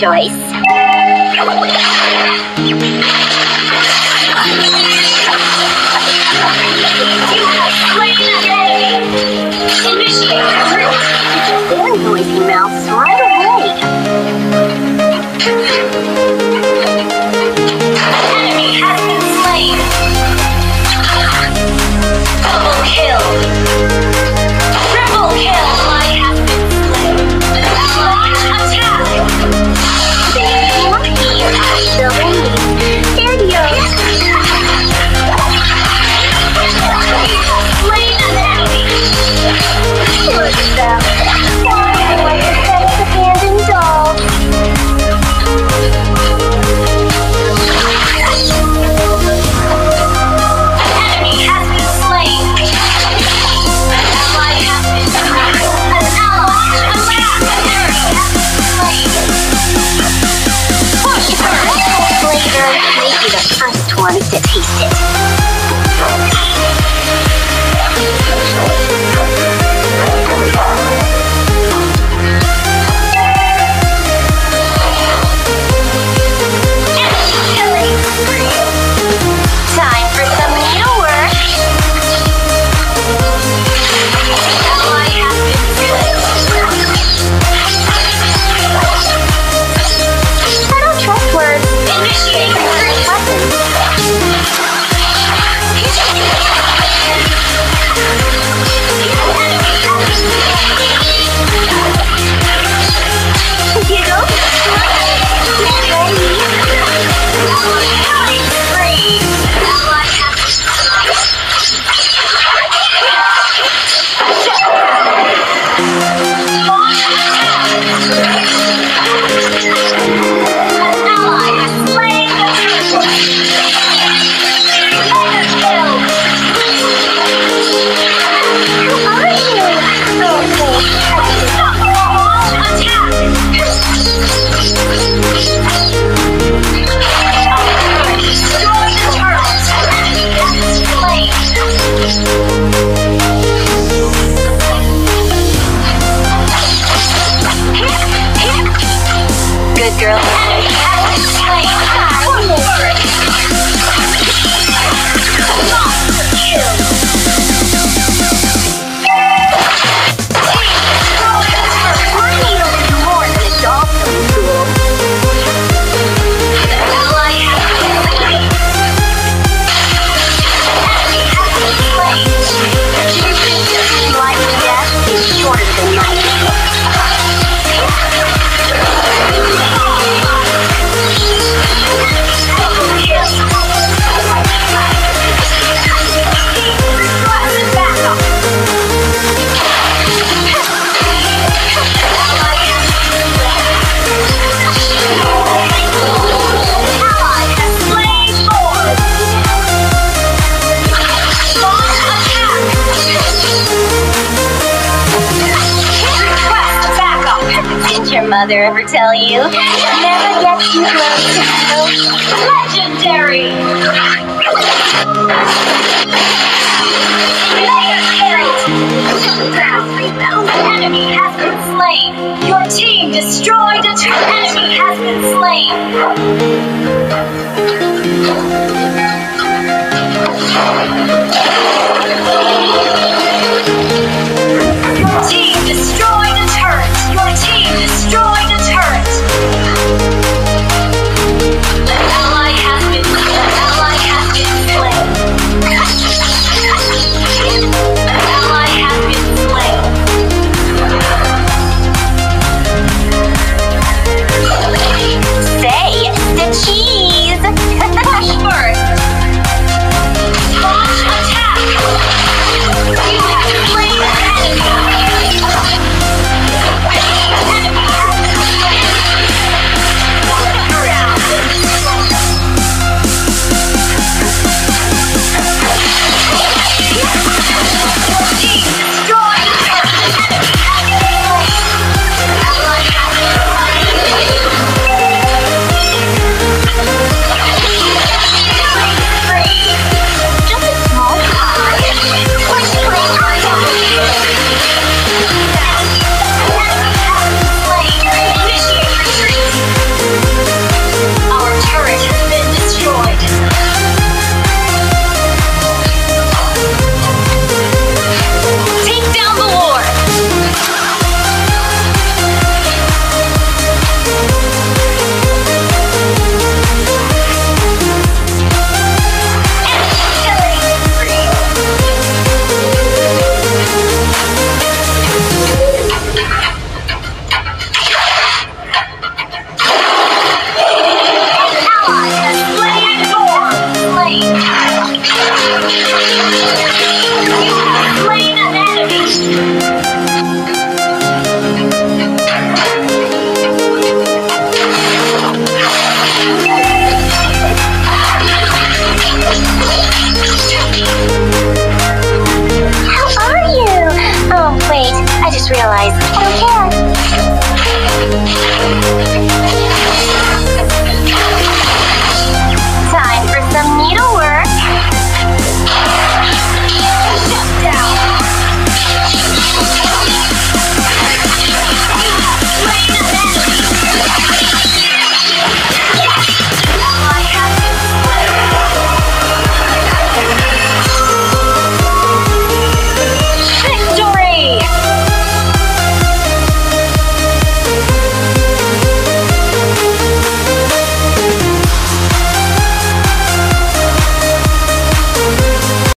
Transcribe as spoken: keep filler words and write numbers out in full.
choice. You have slain an enemy. Initiate retreat. Very noisy mouths right away. Enemy has been slain. Double kill. Triple kill. Ally has been slain. Ally attack. Baby monkey, double me. There you go. Slain an enemy. Look at them. Why I like to set the abandoned doll. Enemy has been slain. An ally has been slain. An ally attack. Enemy has been slain. Push first. Flavor may be the first one to taste it. Killing spree. Time for some needlework. Ally has been slain. I don't trust words. Initiate retreat. Weapons. You go. Killing spree. Ally has been launch attack. An ally has slain the triple. Mega kill. Who are you? Okay. Stop. Launch attack. Destroy the turtles. Enemy has been slain. Good girl. Enemy has been slain. Forward. Monster kill. Team destroy the turret. My needle is more than a doll sewing tool. Ally has been slain. Enemy has been slain. Do you think life and death is shorter than life? Double kill. Team requested backup. Ally has been slain. Ally has slain Lord. Launch attack. Request backup. Did your mother ever tell you? Never get too close to home. Legendary. Mega kill. Fast rebound. Enemy has been slain. Your team destroyed a turret. Enemy has been slain.